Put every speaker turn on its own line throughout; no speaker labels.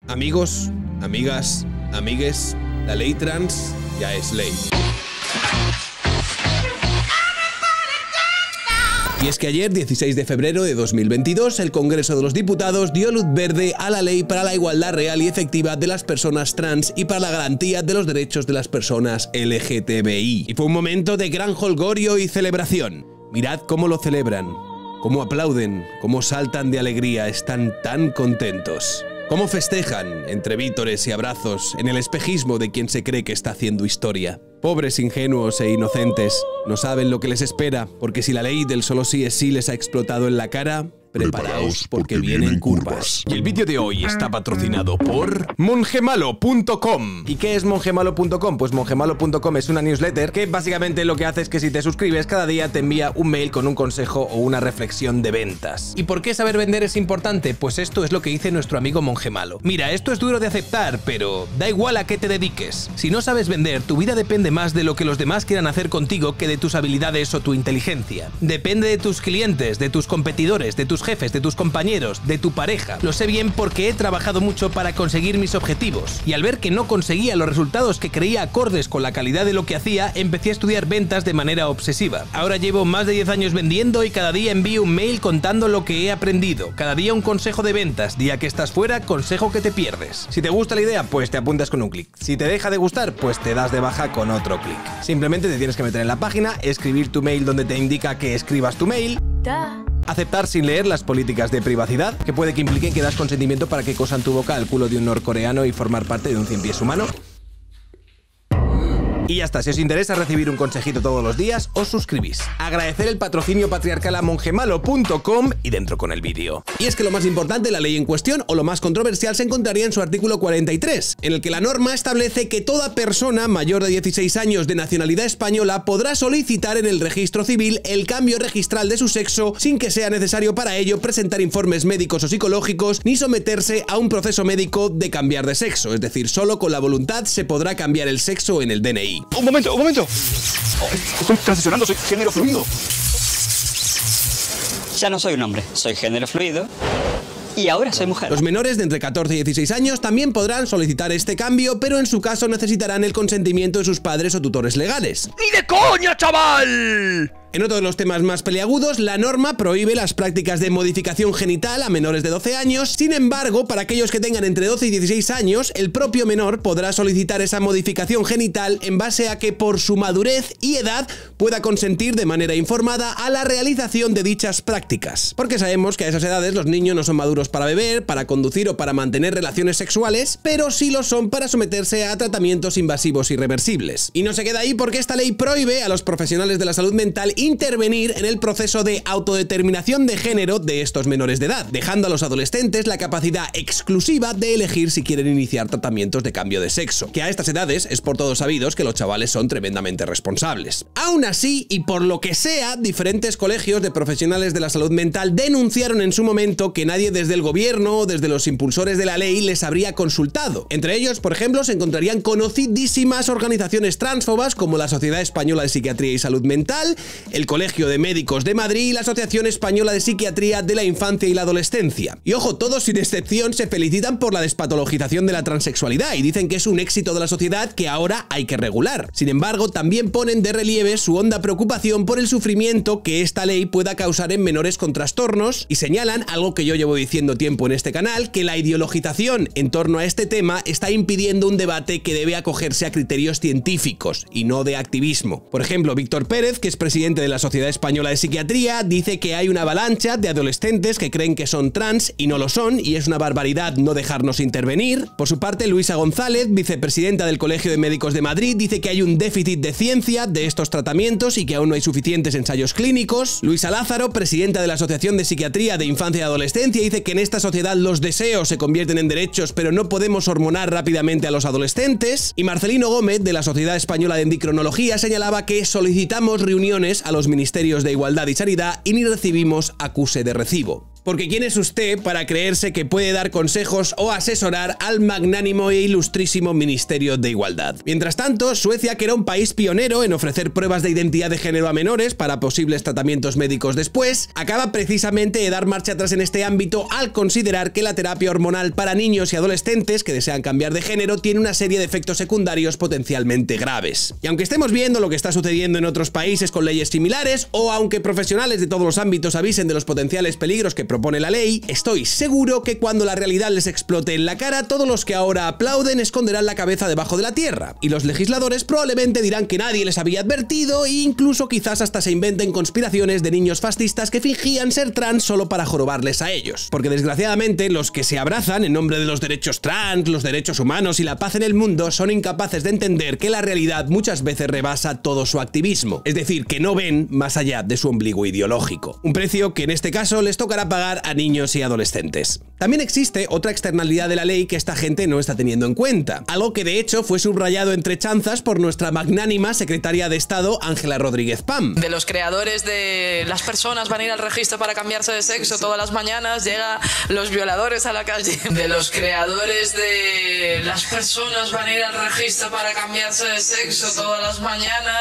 Amigos, amigas, amigues, la ley trans ya es ley. Y es que ayer, 16 de febrero de 2022, el Congreso de los Diputados dio luz verde a la ley para la igualdad real y efectiva de las personas trans y para la garantía de los derechos de las personas LGTBI. Y fue un momento de gran jolgorio y celebración. Mirad cómo lo celebran, cómo aplauden, cómo saltan de alegría, están tan contentos. Cómo festejan, entre vítores y abrazos, en el espejismo de quien se cree que está haciendo historia. Pobres ingenuos e inocentes, no saben lo que les espera, porque si la ley del solo sí es sí les ha explotado en la cara, preparaos porque vienen curvas. Y el vídeo de hoy está patrocinado por mongemalo.com. ¿Y qué es mongemalo.com? Pues mongemalo.com es una newsletter que básicamente lo que hace es que si te suscribes cada día te envía un mail con un consejo o una reflexión de ventas. ¿Y por qué saber vender es importante? Pues esto es lo que dice nuestro amigo Mongemalo. Mira, esto es duro de aceptar, pero da igual a qué te dediques. Si no sabes vender, tu vida depende más de lo que los demás quieran hacer contigo que de tus habilidades o tu inteligencia. Depende de tus clientes, de tus competidores, de tus jefes, de tus compañeros, de tu pareja. Lo sé bien porque he trabajado mucho para conseguir mis objetivos. Y al ver que no conseguía los resultados que creía acordes con la calidad de lo que hacía, empecé a estudiar ventas de manera obsesiva. Ahora llevo más de 10 años vendiendo y cada día envío un mail contando lo que he aprendido. Cada día un consejo de ventas. Día que estás fuera, consejo que te pierdes. Si te gusta la idea, pues te apuntas con un clic. Si te deja de gustar, pues te das de baja con otro clic. Simplemente te tienes que meter en la página, escribir tu mail donde te indica que escribas tu mail, aceptar sin leer las políticas de privacidad, que puede que impliquen que das consentimiento para que cosan tu boca al culo de un norcoreano y formar parte de un 100 pies humano. Y ya está, si os interesa recibir un consejito todos los días, os suscribís. Agradecer el patrocinio patriarcal a mongemalo.com y dentro con el vídeo. Y es que lo más importante, la ley en cuestión, o lo más controversial, se encontraría en su artículo 43, en el que la norma establece que toda persona mayor de 16 años de nacionalidad española podrá solicitar en el registro civil el cambio registral de su sexo sin que sea necesario para ello presentar informes médicos o psicológicos ni someterse a un proceso médico de cambiar de sexo, es decir, solo con la voluntad se podrá cambiar el sexo en el DNI.
Un momento. Estoy transicionando, soy género fluido.
Ya no soy un hombre, soy género fluido. Y ahora soy mujer.
Los menores de entre 14 y 16 años también podrán solicitar este cambio, pero en su caso necesitarán el consentimiento de sus padres o tutores legales.
¡Ni de coña, chaval!
En otro de los temas más peliagudos, la norma prohíbe las prácticas de modificación genital a menores de 12 años. Sin embargo, para aquellos que tengan entre 12 y 16 años, el propio menor podrá solicitar esa modificación genital en base a que por su madurez y edad pueda consentir de manera informada a la realización de dichas prácticas. Porque sabemos que a esas edades los niños no son maduros para beber, para conducir o para mantener relaciones sexuales, pero sí lo son para someterse a tratamientos invasivos irreversibles. Y no se queda ahí porque esta ley prohíbe a los profesionales de la salud mental intervenir en el proceso de autodeterminación de género de estos menores de edad, dejando a los adolescentes la capacidad exclusiva de elegir si quieren iniciar tratamientos de cambio de sexo, que a estas edades es por todos sabidos que los chavales son tremendamente responsables. Aún así, y por lo que sea, diferentes colegios de profesionales de la salud mental denunciaron en su momento que nadie desde el gobierno o desde los impulsores de la ley les habría consultado. Entre ellos, por ejemplo, se encontrarían conocidísimas organizaciones transfobas como la Sociedad Española de Psiquiatría y Salud Mental, el Colegio de Médicos de Madrid y la Asociación Española de Psiquiatría de la Infancia y la Adolescencia. Y ojo, todos sin excepción se felicitan por la despatologización de la transexualidad y dicen que es un éxito de la sociedad que ahora hay que regular. Sin embargo, también ponen de relieve su honda preocupación por el sufrimiento que esta ley pueda causar en menores con trastornos y señalan algo que yo llevo diciendo tiempo en este canal, que la ideologización en torno a este tema está impidiendo un debate que debe acogerse a criterios científicos y no de activismo. Por ejemplo, Víctor Pérez, que es presidente de la Sociedad Española de Psiquiatría, dice que hay una avalancha de adolescentes que creen que son trans y no lo son, y es una barbaridad no dejarnos intervenir. Por su parte, Luisa González, vicepresidenta del Colegio de Médicos de Madrid, dice que hay un déficit de ciencia de estos tratamientos y que aún no hay suficientes ensayos clínicos. Luisa Lázaro, presidenta de la Asociación de Psiquiatría de Infancia y Adolescencia, dice que en esta sociedad los deseos se convierten en derechos, pero no podemos hormonar rápidamente a los adolescentes. Y Marcelino Gómez, de la Sociedad Española de Endocrinología, señalaba que solicitamos reuniones a los ministerios de Igualdad y Sanidad y ni recibimos acuse de recibo. Porque ¿quién es usted para creerse que puede dar consejos o asesorar al magnánimo e ilustrísimo Ministerio de Igualdad? Mientras tanto, Suecia, que era un país pionero en ofrecer pruebas de identidad de género a menores para posibles tratamientos médicos después, acaba precisamente de dar marcha atrás en este ámbito al considerar que la terapia hormonal para niños y adolescentes que desean cambiar de género tiene una serie de efectos secundarios potencialmente graves. Y aunque estemos viendo lo que está sucediendo en otros países con leyes similares, o aunque profesionales de todos los ámbitos avisen de los potenciales peligros que propone la ley, estoy seguro que cuando la realidad les explote en la cara, todos los que ahora aplauden esconderán la cabeza debajo de la tierra, y los legisladores probablemente dirán que nadie les había advertido e incluso quizás hasta se inventen conspiraciones de niños fascistas que fingían ser trans solo para jorobarles a ellos. Porque desgraciadamente los que se abrazan en nombre de los derechos trans, los derechos humanos y la paz en el mundo son incapaces de entender que la realidad muchas veces rebasa todo su activismo, es decir, que no ven más allá de su ombligo ideológico. Un precio que en este caso les tocará pagar a niños y adolescentes. También existe otra externalidad de la ley que esta gente no está teniendo en cuenta, algo que de hecho fue subrayado entre chanzas por nuestra magnánima secretaria de Estado, Ángela Rodríguez Pam.
De los creadores de las personas van a ir al registro para cambiarse de sexo todas las mañanas, llega los violadores a la calle. De los creadores de las personas van a ir al registro para cambiarse de sexo todas las mañanas.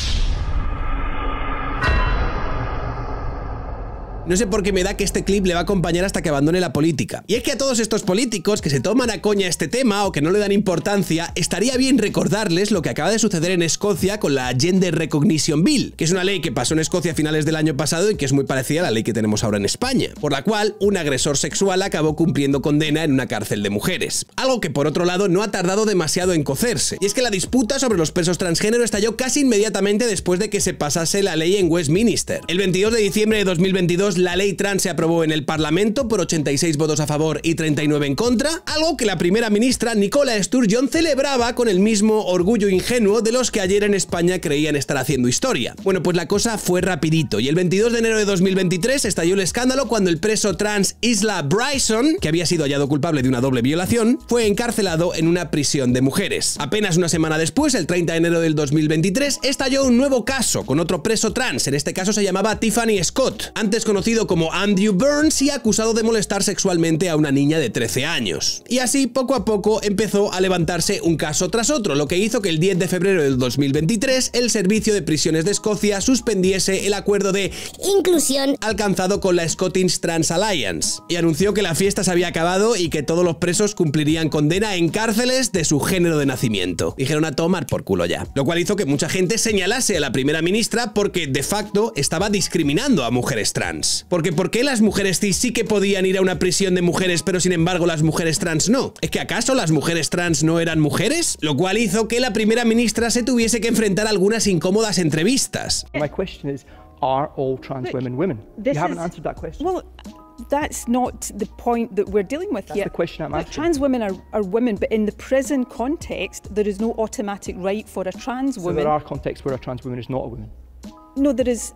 No sé por qué me da que este clip le va a acompañar hasta que abandone la política. Y es que a todos estos políticos que se toman a coña este tema o que no le dan importancia, estaría bien recordarles lo que acaba de suceder en Escocia con la Gender Recognition Bill, que es una ley que pasó en Escocia a finales del año pasado y que es muy parecida a la ley que tenemos ahora en España, por la cual un agresor sexual acabó cumpliendo condena en una cárcel de mujeres. Algo que por otro lado no ha tardado demasiado en cocerse. Y es que la disputa sobre los presos transgénero estalló casi inmediatamente después de que se pasase la ley en Westminster. El 22 de diciembre de 2022 la ley trans se aprobó en el Parlamento por 86 votos a favor y 39 en contra, algo que la primera ministra Nicola Sturgeon celebraba con el mismo orgullo ingenuo de los que ayer en España creían estar haciendo historia. Bueno, pues la cosa fue rapidito y el 22 de enero de 2023 estalló el escándalo cuando el preso trans Isla Bryson, que había sido hallado culpable de una doble violación, fue encarcelado en una prisión de mujeres. Apenas una semana después, el 30 de enero del 2023, estalló un nuevo caso con otro preso trans, en este caso se llamaba Tiffany Scott, antes conocido como Andrew Burns y acusado de molestar sexualmente a una niña de 13 años. Y así, poco a poco, empezó a levantarse un caso tras otro, lo que hizo que el 10 de febrero del 2023 el Servicio de Prisiones de Escocia suspendiese el acuerdo de inclusión alcanzado con la Scottish Trans Alliance y anunció que la fiesta se había acabado y que todos los presos cumplirían condena en cárceles de su género de nacimiento. Dijeron a tomar por culo ya. Lo cual hizo que mucha gente señalase a la primera ministra porque de facto estaba discriminando a mujeres trans. Porque ¿por qué las mujeres cis sí que podían ir a una prisión de mujeres, pero sin embargo las mujeres trans no? ¿Es que acaso las mujeres trans no eran mujeres? Lo cual hizo que la primera ministra se tuviese que enfrentar a algunas incómodas entrevistas.
My question is, are all trans women women? You haven't answered that question.
Well, that's not the point that we're dealing with here.
That's the question I'm asking.
Trans women are women, but in the prison context, there is no automatic right for a trans woman.
So there are contexts where a trans woman is not a woman?
No, there is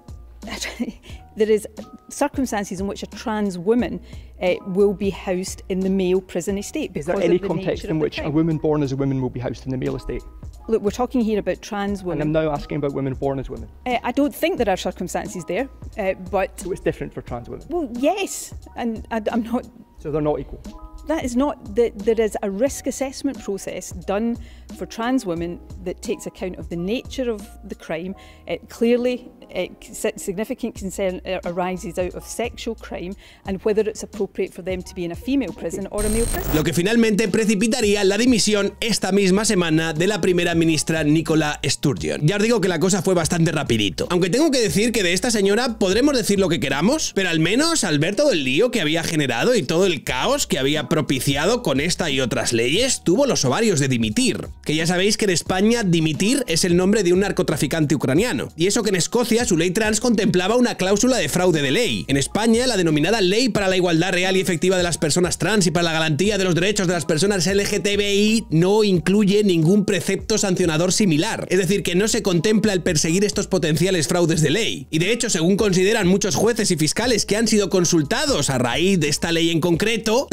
circumstances in which a trans woman will be housed in the male prison estate.
Is there any context in which a woman born as a woman will be housed in the male estate?
Look, we're talking here about trans women.
And I'm now asking about women born as women.
I don't think there are circumstances there, but...
So it's different for trans women?
Well, yes, and I'm not...
So they're not equal?
That is not, there is a risk assessment process done for trans women that takes account of the nature of the crime. Clearly, significant concern arises out of sexual crime and whether it's appropriate for them to be in a female prison or a male prison.
Lo que finalmente precipitaría la dimisión esta misma semana de la primera ministra Nicola Sturgeon. Ya os digo que la cosa fue bastante rapidito. Aunque tengo que decir que de esta señora podremos decir lo que queramos, pero al menos al ver todo el lío que había generado y todo el caos que había propiciado con esta y otras leyes, tuvo los ovarios de dimitir. Que ya sabéis que en España dimitir es el nombre de un narcotraficante ucraniano. Y eso que en Escocia su ley trans contemplaba una cláusula de fraude de ley. En España la denominada Ley para la Igualdad Real y Efectiva de las Personas Trans y para la Garantía de los Derechos de las Personas LGTBI no incluye ningún precepto sancionador similar. Es decir, que no se contempla el perseguir estos potenciales fraudes de ley. Y de hecho, según consideran muchos jueces y fiscales que han sido consultados a raíz de esta ley en concreto, tampoco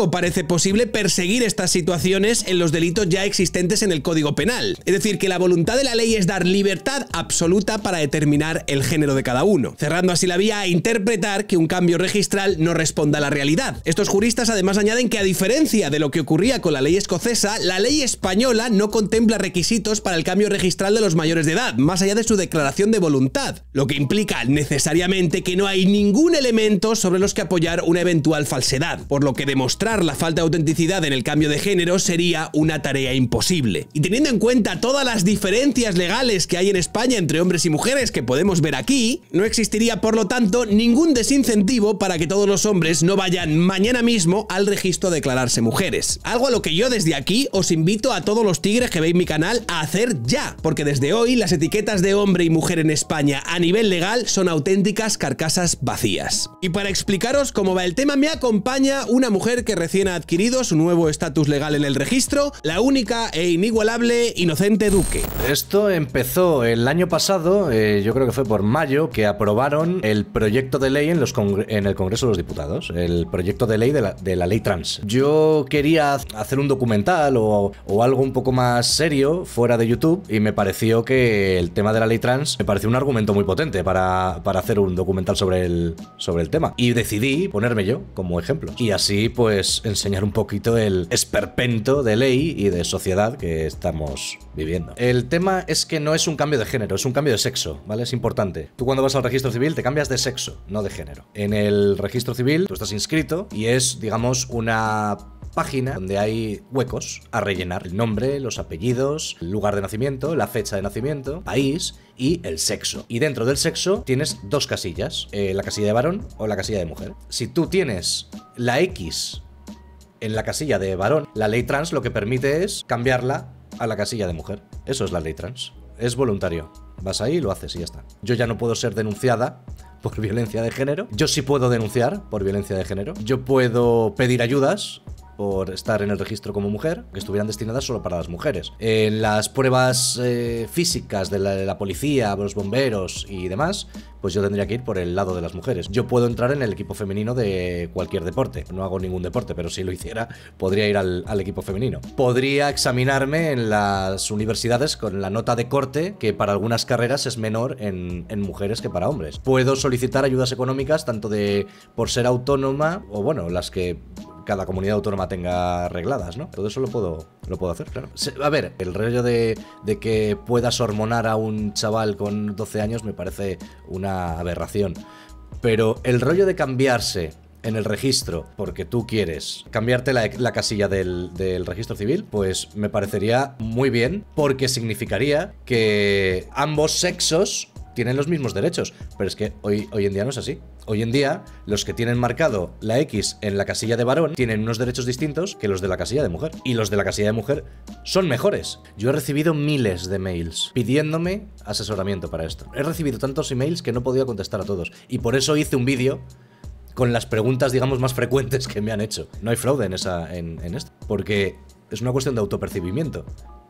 tampoco parece posible perseguir estas situaciones en los delitos ya existentes en el Código Penal. Es decir, que la voluntad de la ley es dar libertad absoluta para determinar el género de cada uno, cerrando así la vía a interpretar que un cambio registral no responda a la realidad. Estos juristas además añaden que, a diferencia de lo que ocurría con la ley escocesa, la ley española no contempla requisitos para el cambio registral de los mayores de edad, más allá de su declaración de voluntad, lo que implica necesariamente que no hay ningún elemento sobre los que apoyar una eventual falsedad, por lo que demostrar la falta de autenticidad en el cambio de género sería una tarea imposible. Y teniendo en cuenta todas las diferencias legales que hay en España entre hombres y mujeres que podemos ver aquí, no existiría por lo tanto ningún desincentivo para que todos los hombres no vayan mañana mismo al registro a declararse mujeres. Algo a lo que yo desde aquí os invito a todos los tigres que veis mi canal a hacer ya, porque desde hoy las etiquetas de hombre y mujer en España a nivel legal son auténticas carcasas vacías. Y para explicaros cómo va el tema me acompaña una mujer que recién ha adquirido su nuevo estatus legal en el registro, la única e inigualable Inocente Duque.
Esto empezó el año pasado, yo creo que fue por mayo, que aprobaron el proyecto de ley en el Congreso de los Diputados, el proyecto de ley de la ley trans. Yo quería hacer un documental o algo un poco más serio fuera de YouTube y me pareció que el tema de la ley trans me pareció un argumento muy potente para hacer un documental sobre el tema. Y decidí ponerme yo como ejemplo. Y así pues enseñar un poquito el esperpento de ley y de sociedad que estamos viviendo. El tema es que no es un cambio de género, es un cambio de sexo, ¿vale? Es importante. Tú cuando vas al registro civil te cambias de sexo, no de género. En el registro civil tú estás inscrito y es, digamos, una página donde hay huecos a rellenar: el nombre, los apellidos, el lugar de nacimiento, la fecha de nacimiento, país y el sexo. Y dentro del sexo tienes dos casillas, la casilla de varón o la casilla de mujer. Si tú tienes la X en la casilla de varón, la ley trans lo que permite es cambiarla a la casilla de mujer. Eso es la ley trans. Es voluntario. Vas ahí y lo haces y ya está. Yo ya no puedo ser denunciada por violencia de género. Yo sí puedo denunciar por violencia de género. Yo puedo pedir ayudas por estar en el registro como mujer, que estuvieran destinadas solo para las mujeres. En las pruebas físicas de la policía, los bomberos y demás, pues yo tendría que ir por el lado de las mujeres. Yo puedo entrar en el equipo femenino de cualquier deporte. No hago ningún deporte, pero si lo hiciera, podría ir al equipo femenino. Podría examinarme en las universidades con la nota de corte, que para algunas carreras es menor en mujeres que para hombres. Puedo solicitar ayudas económicas, tanto por ser autónoma, o bueno, las que cada comunidad autónoma tenga arregladas, ¿no? Todo eso lo puedo hacer, claro. A ver, el rollo de que puedas hormonar a un chaval con 12 años me parece una aberración. Pero el rollo de cambiarse en el registro porque tú quieres cambiarte la casilla del registro civil, pues me parecería muy bien, porque significaría que ambos sexos tienen los mismos derechos. Pero es que hoy en día no es así. Hoy en día, los que tienen marcado la X en la casilla de varón tienen unos derechos distintos que los de la casilla de mujer. Y los de la casilla de mujer son mejores. Yo he recibido miles de mails pidiéndome asesoramiento para esto. He recibido tantos emails que no podía contestar a todos. Y por eso hice un vídeo con las preguntas, digamos, más frecuentes que me han hecho. No hay fraude en esto. Porque es una cuestión de autopercibimiento.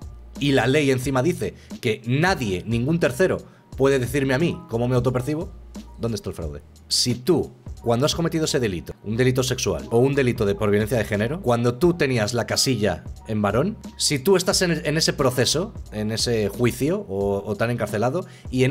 Y la ley encima dice que nadie, ningún tercero, puede decirme a mí cómo me autopercibo. ¿Dónde está el fraude? Si tú, cuando has cometido ese delito, un delito sexual o un delito por violencia de género, cuando tú tenías la casilla en varón, si tú estás en ese proceso, en ese juicio o tan encarcelado,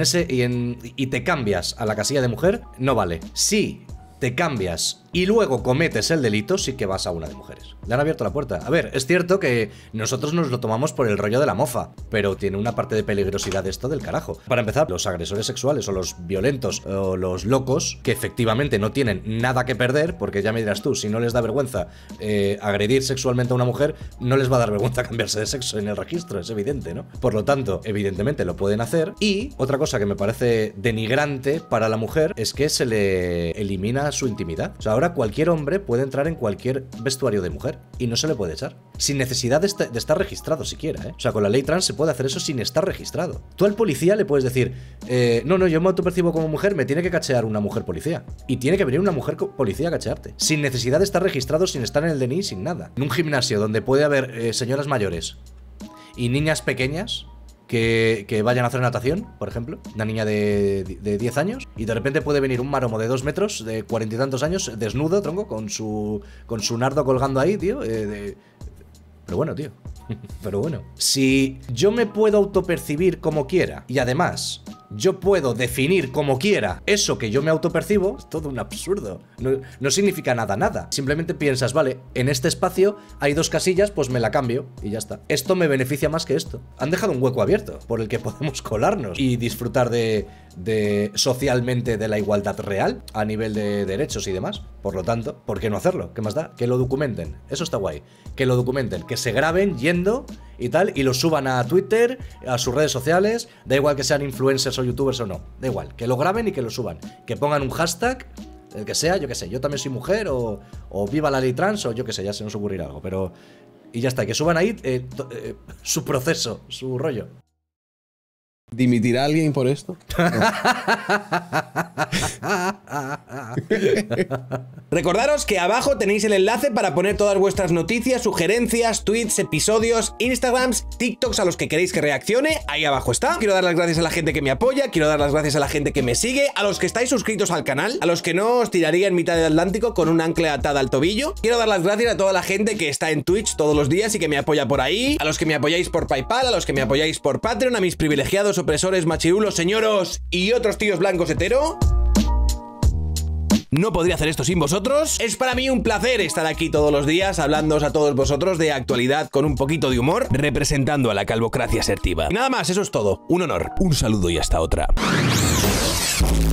y te cambias a la casilla de mujer, no vale. Si te cambias y luego cometes el delito, sí que vas a una de mujeres. Le han abierto la puerta. A ver, es cierto que nosotros nos lo tomamos por el rollo de la mofa, pero tiene una parte de peligrosidad esto del carajo. Para empezar, los agresores sexuales o los violentos o los locos, que efectivamente no tienen nada que perder, porque ya me dirás tú, si no les da vergüenza agredir sexualmente a una mujer, no les va a dar vergüenza cambiarse de sexo en el registro, es evidente, ¿no? Por lo tanto, evidentemente lo pueden hacer. Y otra cosa que me parece denigrante para la mujer es que se le elimina su intimidad. O sea, ahora cualquier hombre puede entrar en cualquier vestuario de mujer y no se le puede echar, sin necesidad de estar registrado siquiera, ¿eh? O sea, con la ley trans se puede hacer eso sin estar registrado. Tú al policía le puedes decir, no, yo me autopercibo como mujer, me tiene que cachear una mujer policía. Y tiene que venir una mujer policía a cachearte, sin necesidad de estar registrado, sin estar en el DNI, sin nada. En un gimnasio donde puede haber señoras mayores y niñas pequeñas, que vayan a hacer natación, por ejemplo, una niña de 10 años, y de repente puede venir un maromo de 2 metros, de 40 y tantos años, desnudo, tronco, con su nardo colgando ahí, tío. Pero bueno, tío. Pero bueno. Si yo me puedo autopercibir como quiera, y además yo puedo definir como quiera eso que yo me autopercibo, es todo un absurdo. No significa nada. Simplemente piensas, vale, en este espacio hay 2 casillas, pues me la cambio y ya está. Esto me beneficia más que esto. Han dejado un hueco abierto por el que podemos colarnos y disfrutar de socialmente de la igualdad real a nivel de derechos y demás. Por lo tanto, ¿por qué no hacerlo? ¿Qué más da? Que lo documenten. Eso está guay. Que lo documenten. Que se graben yendo y tal, y lo suban a Twitter, a sus redes sociales. Da igual que sean influencers o youtubers o no. Da igual. Que lo graben y que lo suban. Que pongan un hashtag, el que sea, yo qué sé. Yo también soy mujer, o viva la ley trans, o yo qué sé, ya se nos ocurrirá algo. Pero... y ya está. Que suban ahí su proceso, su rollo.
¿Dimitirá alguien por esto? Recordaros que abajo tenéis el enlace para poner todas vuestras noticias, sugerencias, tweets, episodios, Instagrams, TikToks a los que queréis que reaccione. Ahí abajo está. Quiero dar las gracias a la gente que me apoya, quiero dar las gracias a la gente que me sigue, a los que estáis suscritos al canal, a los que no os tiraría en mitad del Atlántico con un ancla atada al tobillo. Quiero dar las gracias a toda la gente que está en Twitch todos los días y que me apoya por ahí, a los que me apoyáis por PayPal, a los que me apoyáis por Patreon, a mis privilegiados opresores machirulos, señoros y otros tíos blancos hetero. No podría hacer esto sin vosotros. Es para mí un placer estar aquí todos los días hablándoos a todos vosotros de actualidad con un poquito de humor, representando a la calvocracia asertiva. Y nada más, eso es todo. Un honor, un saludo y hasta otra.